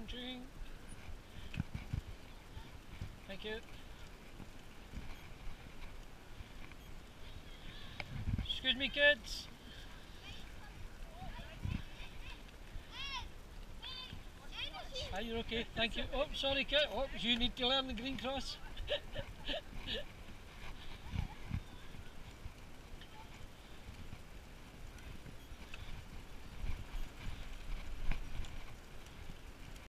drink. Thank you. Excuse me, kids. Are you okay? Thank you. Oh, sorry, kid. Oh, you need to learn the green cross.